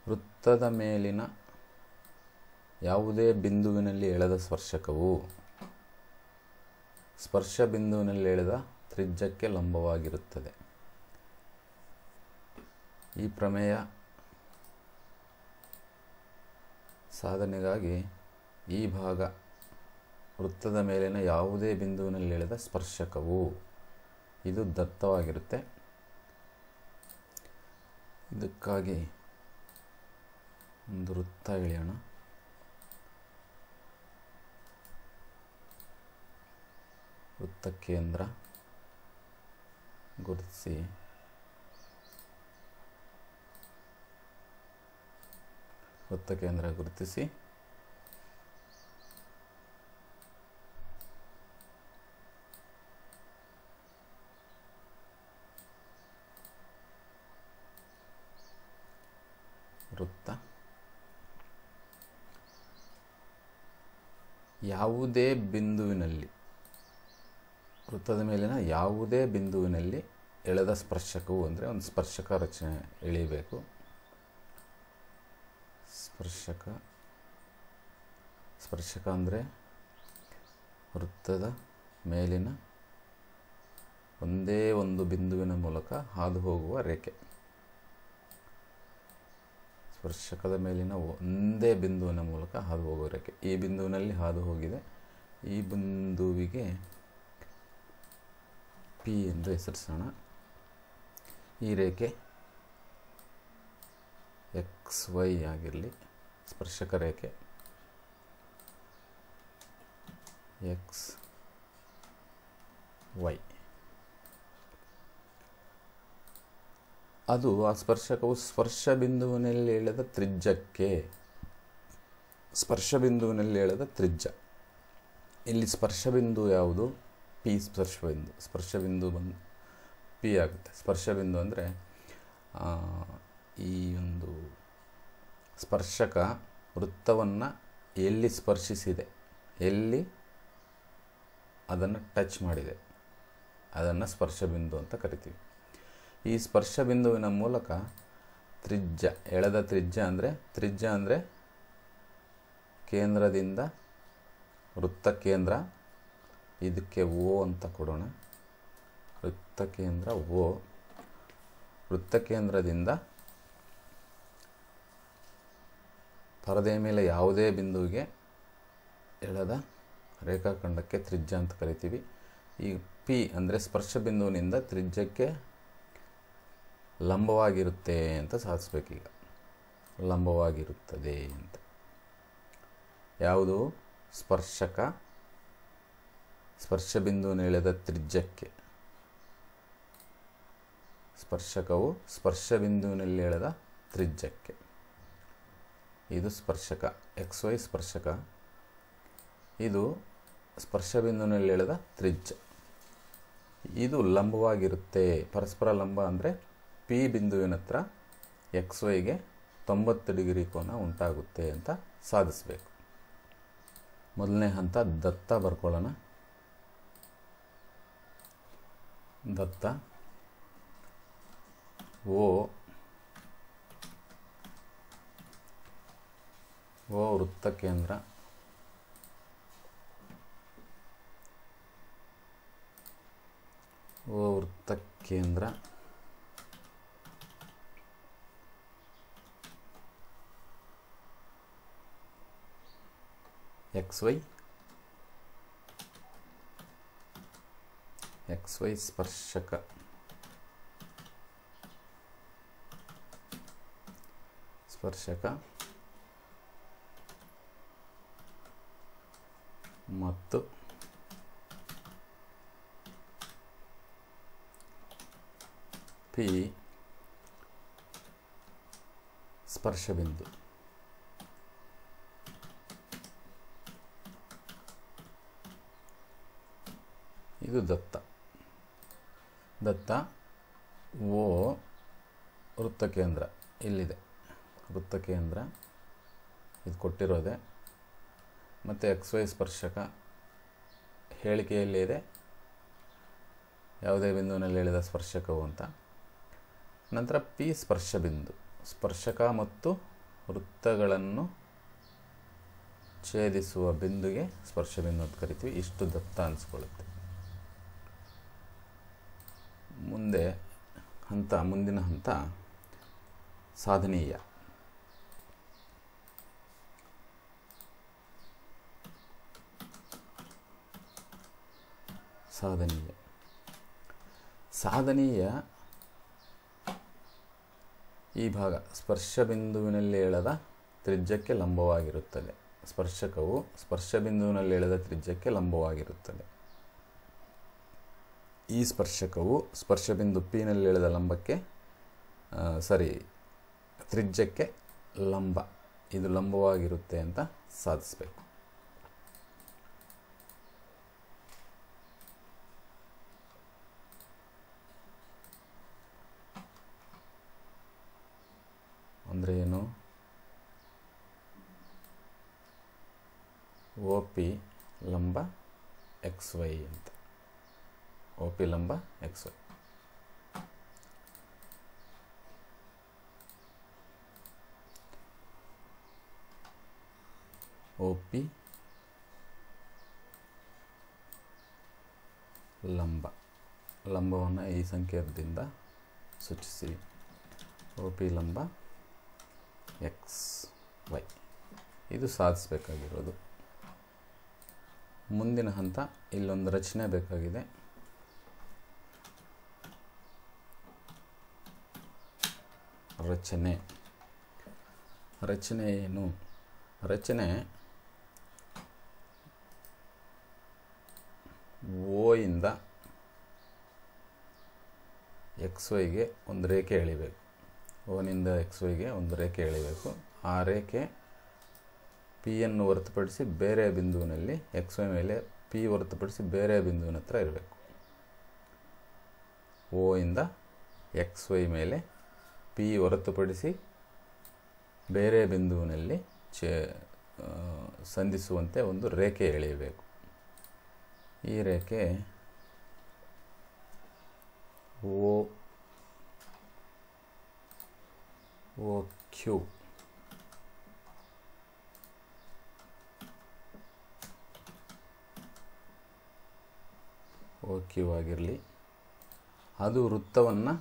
ವೃತ್ತದ ಮೇಲಿನ ಯಾವುದೇ ಬಿಂದುವಿನಲ್ಲಿ ಎಳೆದ ಸ್ಪರ್ಶಕವು ಸ್ಪರ್ಶ ಬಿಂದುವಿನಲ್ಲಿ ಎಳೆದ ತ್ರಿಜ್ಯಕ್ಕೆ ಲಂಬವಾಗಿರುತ್ತದೆ. ಈ ಪ್ರಮೇಯ ಸಾಧನೆಗಾಗಿ ಈ ಭಾಗ ವೃತ್ತದ ಮೇಲಿನ ಯಾವುದೇ ಬಿಂದುವಿನಲ್ಲಿ ಎಳೆದ ಸ್ಪರ್ಶಕವು ಇದು ದತ್ತವಾಗಿರುತ್ತೆ. ಇದಕ್ಕಾಗಿ ಒಂದು ವೃತ್ತ ಎಳೆಯೋಣ. ವೃತ್ತ ಕೇಂದ್ರ ಗುರುತಿಸಿ ವೃತ್ತ ಕೇಂದ್ರ ಗುರುತಿಸಿ ವೃತ್ತ ಯಾವುದೇ ಬಿಂದುವಿನಲ್ಲಿ ವೃತ್ತದ ಮೇಲಿನ ಯಾವುದೇ ಬಿಂದುವಿನಲ್ಲಿ ಎಳೆದ ಸ್ಪರ್ಶಕವು ಅಂದರೆ ಒಂದು ಸ್ಪರ್ಶಕ ರಚನೆ ಎಳೆಯಬೇಕು. ಸ್ಪರ್ಶಕ ಅಂದರೆ ವೃತ್ತದ ಮೇಲಿನ ಒಂದೇ ಒಂದು ಬಿಂದುವಿನ ಮೂಲಕ ಹಾದು ಹೋಗುವ ರೇಖೆ. ಸ್ಪರ್ಶಕದ ಮೇಲಿನ ಒಂದೇ ಬಿಂದುವಿನ ಮೂಲಕ ಹಾದು ಹೋಗುವ ರೇಖೆ. ಈ ಬಿಂದುವಿನಲ್ಲಿ ಹಾದು ಹೋಗಿದೆ. ಈ ಬಿಂದುವಿಗೆ ಪಿ ಎಂದು ಹೆಸರಿಸೋಣ. ಈ ರೇಖೆ XY ಆಗಿರಲಿ. ಸ್ಪರ್ಶಕ ರೇಖೆ XY. ಅದು ಆ ಸ್ಪರ್ಶಕವು ಸ್ಪರ್ಶ ಬಿಂದುವಿನಲ್ಲಿ ಎಳೆದ ತ್ರಿಜ್ಯಕ್ಕೆ ಇಲ್ಲಿ ಸ್ಪರ್ಶ ಬಿಂದು ಯಾವುದು? ಪಿ ಸ್ಪರ್ಶ ಬಿಂದು ಬಂದು ಪಿ ಆಗುತ್ತೆ. ಸ್ಪರ್ಶ ಬಿಂದು ಅಂದರೆ ಈ ಒಂದು ಸ್ಪರ್ಶಕ ವೃತ್ತವನ್ನು ಎಲ್ಲಿ ಸ್ಪರ್ಶಿಸಿದೆ, ಎಲ್ಲಿ ಅದನ್ನು ಟಚ್ ಮಾಡಿದೆ, ಅದನ್ನು ಸ್ಪರ್ಶ ಬಿಂದು ಅಂತ ಕರಿತೀವಿ. ಈ ಸ್ಪರ್ಶ ಬಿಂದುವಿನ ಮೂಲಕ ಎಳೆದ ತ್ರಿಜ್ಯ ಅಂದರೆ ಕೇಂದ್ರದಿಂದ ವೃತ್ತ ಕೇಂದ್ರ, ಇದಕ್ಕೆ O ಅಂತ ಕೊಡೋಣ. ವೃತ್ತ ಕೇಂದ್ರ O. ವೃತ್ತ ಕೇಂದ್ರದಿಂದ ಪರದೆಯ ಮೇಲೆ ಯಾವುದೇ ಬಿಂದುವಿಗೆ ಎಳೆದ ರೇಖಾಖಂಡಕ್ಕೆ ತ್ರಿಜ್ಯ ಅಂತ ಕರಿತೀವಿ. ಈ P ಅಂದರೆ ಸ್ಪರ್ಶ ಬಿಂದುವಿನಿಂದ ತ್ರಿಜ್ಯಕ್ಕೆ ಲಂಬವಾಗಿರುತ್ತೆ ಅಂತ ಸಾಧಿಸ್ಬೇಕೀಗ. ಲಂಬವಾಗಿರುತ್ತದೆ ಅಂತ ಯಾವುದು? ಸ್ಪರ್ಶ ಬಿಂದುವಿನ ಎಳೆದ ತ್ರಿಜ್ಯಕ್ಕೆ. ಸ್ಪರ್ಶಕವು ಸ್ಪರ್ಶ ಬಿಂದುವಿನಲ್ಲಿ ಎಳೆದ ತ್ರಿಜ್ಯಕ್ಕೆ. ಇದು ಸ್ಪರ್ಶಕ XY ಸ್ಪರ್ಶಕ. ಇದು ಸ್ಪರ್ಶ ಬಿಂದುವಿನಲ್ಲಿ ಎಳೆದ ತ್ರಿಜ್ಯ. ಇದು ಲಂಬವಾಗಿರುತ್ತೆ. ಪರಸ್ಪರ ಲಂಬ ಅಂದರೆ P ಬಿಂದುವಿನ ಹತ್ರ XYಗೆ 90 ಡಿಗ್ರಿ ಕೋನ ಉಂಟಾಗುತ್ತೆ ಅಂತ ಸಾಧಿಸಬೇಕು. ಮೊದಲನೇ ಹಂತ ದತ್ತ ಬರ್ಕೊಳ್ಳೋಣ. ದತ್ತ O ವೃತ್ತ ಕೇಂದ್ರ, ವೃತ್ತ ಕೇಂದ್ರ XY ಸ್ಪರ್ಶಕ. ಮತ್ತು P ಸ್ಪರ್ಶ ಬಿಂದು. ಇದು ದತ್ತ. O ವೃತ್ತ ಕೇಂದ್ರ ಇಲ್ಲಿದೆ. ವೃತ್ತ ಕೇಂದ್ರ ಇದು ಕೊಟ್ಟಿರೋದೆ. ಮತ್ತು XY ಸ್ಪರ್ಶಕ ಹೇಳಿಕೆಯಲ್ಲಿ ಇದೆ ಯಾವುದೇ ಬಿಂದುವಿನಲ್ಲಿ ಎಳೆದ ಸ್ಪರ್ಶಕವು ಅಂತ. ನಂತರ P ಸ್ಪರ್ಶ ಬಿಂದು. ಸ್ಪರ್ಶಕ ಮತ್ತು ವೃತ್ತಗಳನ್ನು ಛೇದಿಸುವ ಬಿಂದುಗೆ ಸ್ಪರ್ಶ ಬಿಂದು ಅಂತ ಕರಿತೀವಿ. ಇಷ್ಟು ದತ್ತ ಅನಿಸ್ಕೊಳ್ಳುತ್ತೆ. ಮುಂದಿನ ಹಂತ ಸಾಧನೀಯ. ಸಾಧನೀಯ ಈ ಭಾಗ ಸ್ಪರ್ಶ ಬಿಂದುವಿನಲ್ಲಿ ಎಳೆದ ತ್ರಿಜ್ಯಕ್ಕೆ ಲಂಬವಾಗಿರುತ್ತದೆ. ಸ್ಪರ್ಶಕವು ಸ್ಪರ್ಶ ಬಿಂದುವಿನಲ್ಲಿ ಎಳೆದ ತ್ರಿಜ್ಯಕ್ಕೆ ಲಂಬವಾಗಿರುತ್ತದೆ. ಈ ಸ್ಪರ್ಶಕವು ಸ್ಪರ್ಶ ಬಿಂದು ಪಿ ನಲ್ಲಿ ಎಳೆದ ತ್ರಿಜ್ಯಕ್ಕೆ ಇದು ಲಂಬವಾಗಿರುತ್ತೆ ಅಂತ ಸಾಧಿಸಬೇಕು. ಅಂದರೆ ಏನು? ಒ ಪಿ ಲಂಬ ಎಕ್ಸ್ ವೈ ಅಂತ. ಒ ಪಿ ಲಂಬ ಎಕ್ಸ್ ವೈ. ಒ ಪಿ ಲಂಬವನ್ನು ಈ ಸಂಕೇತದಿಂದ ಸೂಚಿಸಿ. ಒ ಪಿ ಲಂಬ ಎಕ್ಸ್ ವೈ. ಇದು ಸಾಧಿಸಬೇಕಾಗಿರೋದು. ಮುಂದಿನ ಹಂತ ಇಲ್ಲೊಂದು ರಚನೆ ಬೇಕಾಗಿದೆ. ರಚನೆ ಏನು? ರಚನೆ ಓ ಇಂದ ಎಕ್ಸ್ ವೈಗೆ ಒಂದು ರೇಖೆ ಎಳಿಬೇಕು. ಓನಿಂದ ಎಕ್ಸ್ ವೈಗೆ ಒಂದು ರೇಖೆ ಎಳಿಬೇಕು. ಆ ರೇಖೆ ಪಿಯನ್ನು ಹೊರತುಪಡಿಸಿ ಬೇರೆ ಬಿಂದುವಿನಲ್ಲಿ ಎಕ್ಸ್ ವೈ ಮೇಲೆ ಪಿ ಹೊರತುಪಡಿಸಿ ಬೇರೆ ಬಿಂದುವಿನ ಹತ್ರ ಇರಬೇಕು. ಓ ಇಂದ ಎಕ್ಸ್ ವೈ ಮೇಲೆ ಪಿ ಹೊರತುಪಡಿಸಿ ಬೇರೆ ಬಿಂದುವಿನಲ್ಲಿ ಸಂಧಿಸುವಂತೆ ಒಂದು ರೇಖೆ ಎಳೆಯಬೇಕು. ಈ ರೇಖೆ ಓ ಕ್ಯೂ ಆಗಿರಲಿ. ಅದು ವೃತ್ತವನ್ನು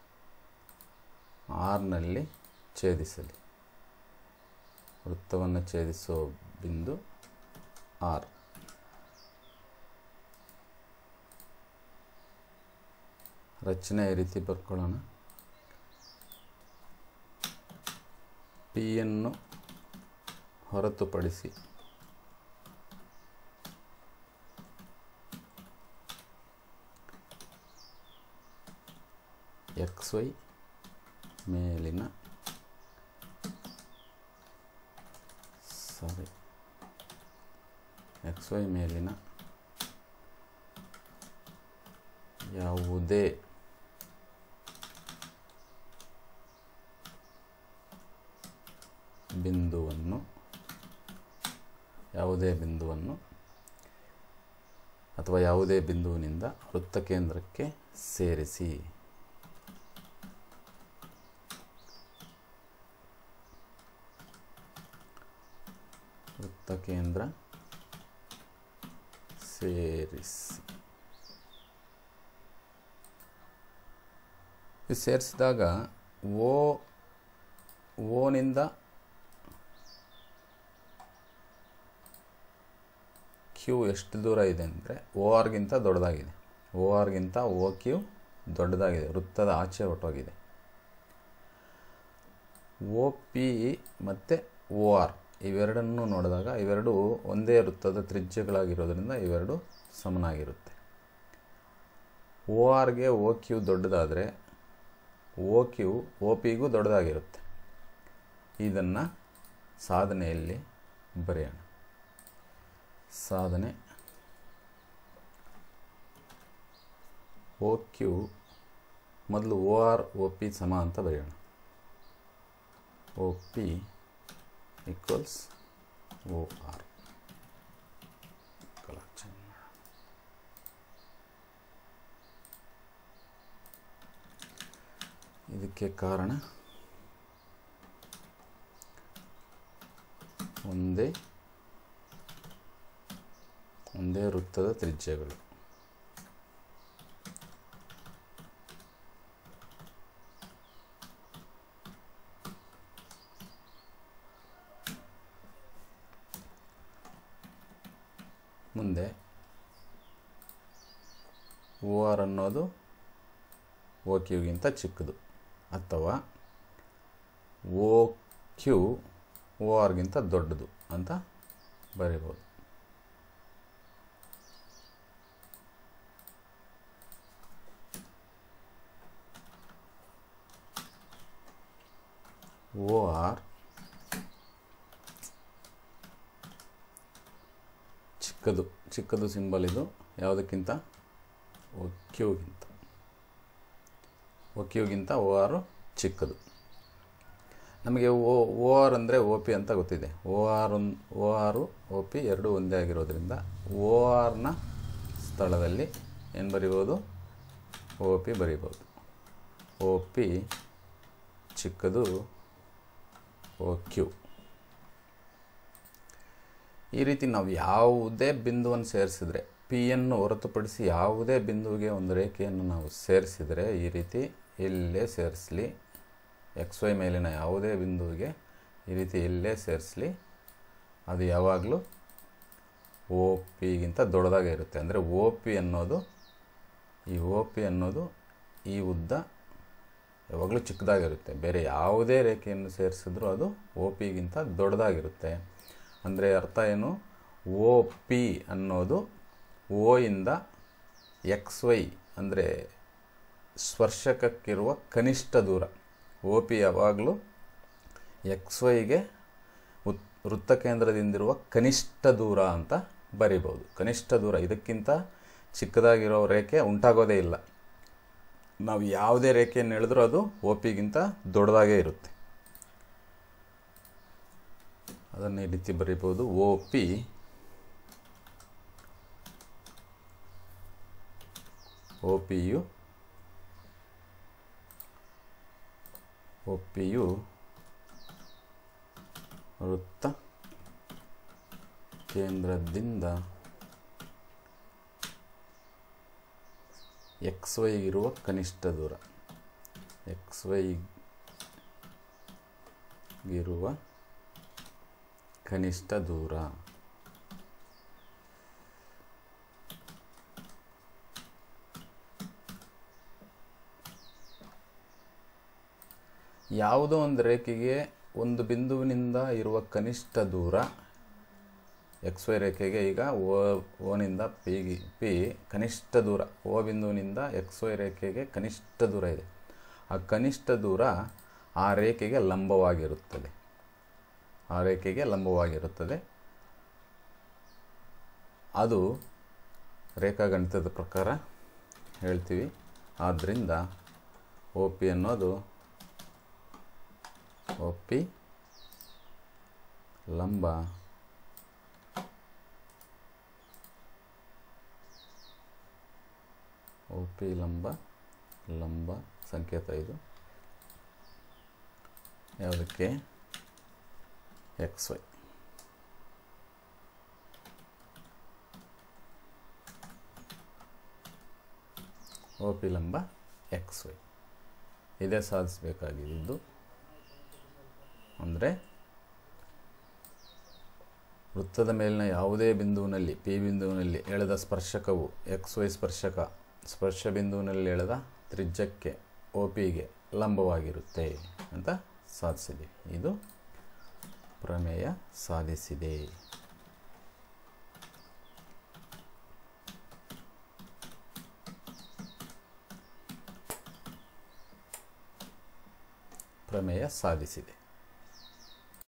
ಆರ್ನಲ್ಲಿ ಛೇದಿಸಲಿ. ವೃತ್ತವನ್ನು ಛೇದಿಸೋ ಬಿಂದು ಆರ್. ರಚನೆ ಈ ರೀತಿ ಬರ್ಕೊಳ್ಳೋಣ. ಪಿಯನ್ನು ಹೊರತುಪಡಿಸಿ ಎಕ್ಸ್ ವೈ ಮೇಲಿನ ಯಾವುದೇ ಬಿಂದುವನ್ನು ಅಥವಾ ಯಾವುದೇ ಬಿಂದುವಿನಿಂದ ವೃತ್ತ ಕೇಂದ್ರಕ್ಕೆ ಸೇರಿಸಿ. ವೃತ್ತಕೇಂದ್ರ ಸೇರಿಸಿದಾಗ ಓನಿಂದ ಕ್ಯೂ ಎಷ್ಟು ದೂರ ಇದೆ ಅಂದರೆ ಓ ಆರ್ಗಿಂತ ದೊಡ್ಡದಾಗಿದೆ. ಓ ಆರ್ಗಿಂತ ಓ ಕ್ಯೂ ದೊಡ್ಡದಾಗಿದೆ. ವೃತ್ತದ ಆಚೆ ಹೊರಟೋಗಿದೆ. ಓ ಪಿ ಮತ್ತು ಓ ಆರ್ ಇವೆರಡನ್ನು ನೋಡಿದಾಗ ಇವೆರಡು ಒಂದೇ ವೃತ್ತದ ತ್ರಿಜ್ಯಗಳಾಗಿರೋದ್ರಿಂದ ಇವೆರಡು ಸಮನಾಗಿರುತ್ತೆ. ಓ ಆರ್ಗೆ O Q ದೊಡ್ಡದಾದರೆ O Q O ಪಿಗೂ ದೊಡ್ಡದಾಗಿರುತ್ತೆ. ಇದನ್ನು ಸಾಧನೆಯಲ್ಲಿ ಬರೆಯೋಣ. ಸಾಧನೆ ಓ ಕ್ಯೂ ಮೊದಲು ಓ ಆರ್ ಓ ಪಿ ಸಮ ಅಂತ ಬರೆಯೋಣ. O P equals O R. ಇದಕ್ಕೆ ಕಾರಣ ಒಂದೇ ವೃತ್ತದ ತ್ರಿಜ್ಯಗಳು. ಮುಂದೆ ಓ ಆರ್ ಅನ್ನೋದು ಓ ಕ್ಯೂಗಿಂತ ಚಿಕ್ಕದು, ಅಥವಾ ಓ ಕ್ಯೂ ಓ ಆರ್ಗಿಂತ ದೊಡ್ಡದು ಅಂತ ಬರೀಬೋದು. ಓ ಆರ್ ಚಿಕ್ಕದು ಸಿಂಬಲ್ ಇದು ಯಾವುದಕ್ಕಿಂತ ಓ ಕ್ಯೂಗಿಂತ ಓ ಆರು ಚಿಕ್ಕದು. ನಮಗೆ ಓ ಆರ್ ಅಂದರೆ ಓ ಪಿ ಅಂತ ಗೊತ್ತಿದೆ. ಓ ಆರು ಓ ಪಿ ಎರಡೂ ಒಂದೇ ಆಗಿರೋದ್ರಿಂದ ಓ ಆರ್ನ ಸ್ಥಳದಲ್ಲಿ ಏನು ಬರಿಬೋದು, ಓ ಪಿ ಬರಿಬೋದು. ಓ ಪಿ ಚಿಕ್ಕದು ಓ ಕ್ಯೂ. ಈ ರೀತಿ ನಾವು ಯಾವುದೇ ಬಿಂದುವನ್ನು ಸೇರಿಸಿದ್ರೆ, ಪಿಯನ್ನು ಹೊರತುಪಡಿಸಿ ಯಾವುದೇ ಬಿಂದುವಿಗೆ ಒಂದು ರೇಖೆಯನ್ನು ನಾವು ಸೇರಿಸಿದರೆ, ಈ ರೀತಿ ಎಲ್ಲೇ ಸೇರಿಸಲಿ, ಎಕ್ಸ್ ವೈ ಮೇಲಿನ ಯಾವುದೇ ಬಿಂದುವಿಗೆ ಈ ರೀತಿ ಎಲ್ಲೇ ಸೇರಿಸಲಿ, ಅದು ಯಾವಾಗಲೂ ಓ ಪಿಗಿಂತ ದೊಡ್ಡದಾಗೇ ಇರುತ್ತೆ. ಅಂದರೆ ಓ ಪಿ ಅನ್ನೋದು ಈ ಉದ್ದ ಯಾವಾಗಲೂ ಚಿಕ್ಕದಾಗಿರುತ್ತೆ. ಬೇರೆ ಯಾವುದೇ ರೇಖೆಯನ್ನು ಸೇರಿಸಿದ್ರೂ ಅದು ಓ ಪಿಗಿಂತ ದೊಡ್ಡದಾಗಿರುತ್ತೆ. ಅಂದರೆ ಅರ್ಥ ಏನು, ಓ ಪಿ ಅನ್ನೋದು ಓ ಇಂದ ಎಕ್ಸ್ ವೈ ಅಂದರೆ ಸ್ಪರ್ಶಕಕ್ಕಿರುವ ಕನಿಷ್ಠ ದೂರ. ಓ ಪಿ ಯಾವಾಗಲೂ ಎಕ್ಸ್ ವೈಗೆ ವೃತ್ತಕೇಂದ್ರದಿಂದಿರುವ ಕನಿಷ್ಠ ದೂರ ಅಂತ ಬರಿಬೋದು. ಕನಿಷ್ಠ ದೂರ, ಇದಕ್ಕಿಂತ ಚಿಕ್ಕದಾಗಿರೋ ರೇಖೆ ಉಂಟಾಗೋದೇ ಇಲ್ಲ. ನಾವು ಯಾವುದೇ ರೇಖೆಯನ್ನು ಎಳೆದ್ರೂ ಅದು ಓ ಪಿಗಿಂತ ದೊಡ್ಡದಾಗೇ ಇರುತ್ತೆ. ಅದನ್ನು ಈ ರೀತಿ ಬರೀಬೋದು. ಓ ಪಿಯು ವೃತ್ತ ಕೇಂದ್ರದಿಂದ ಎಕ್ಸ್ ವೈಗಿರುವ ಕನಿಷ್ಠ ದೂರ. ಎಕ್ಸ್ ವೈಗಿರುವ ಕನಿಷ್ಠ ದೂರ. ಯಾವುದೋ ಒಂದು ರೇಖೆಗೆ ಒಂದು ಬಿಂದುವಿನಿಂದ ಇರುವ ಕನಿಷ್ಠ ದೂರ, ಎಕ್ಸ್ ವೈ ರೇಖೆಗೆ ಈಗ ಓನಿಂದ ಪಿ ಕನಿಷ್ಠ ದೂರ, ಓ ಬಿಂದುವಿನಿಂದ ಎಕ್ಸ್ ವೈ ರೇಖೆಗೆ ಕನಿಷ್ಠ ದೂರ ಇದೆ. ಆ ಕನಿಷ್ಠ ದೂರ ಆ ರೇಖೆಗೆ ಲಂಬವಾಗಿರುತ್ತದೆ. ಅದು ರೇಖಾಗಣಿತದ ಪ್ರಕಾರ ಹೇಳ್ತೀವಿ. ಆದ್ದರಿಂದ ಓ ಪಿ ಅನ್ನೋದು ಓ ಪಿ ಲಂಬ ಸಂಕೇತ ಇದು ಯಾವುದಕ್ಕೆ, ಎಕ್ಸ್ ವೈ. ಓ ಪಿ ಲಂಬ ಎಕ್ಸ್ ವೈ. ಇದೇ ಸಾಧಿಸಬೇಕಾಗಿದ್ದು. ಅಂದರೆ ವೃತ್ತದ ಮೇಲಿನ ಯಾವುದೇ ಬಿಂದುವಿನಲ್ಲಿ, ಪಿ ಬಿಂದುವಿನಲ್ಲಿ ಎಳೆದ ಸ್ಪರ್ಶಕವು ಎಕ್ಸ್ ವೈ ಸ್ಪರ್ಶ ಬಿಂದುವಿನಲ್ಲಿ ಎಳೆದ ತ್ರಿಜ್ಯಕ್ಕೆ ಓ ಪಿಗೆ ಲಂಬವಾಗಿರುತ್ತೆ ಅಂತ ಸಾಧಿಸಿದೆ. ಇದು ಪ್ರಮೇಯ ಸಾಧಿಸಿದೆ. ಪ್ರಮೇಯ ಸಾಧಿಸಿದೆ.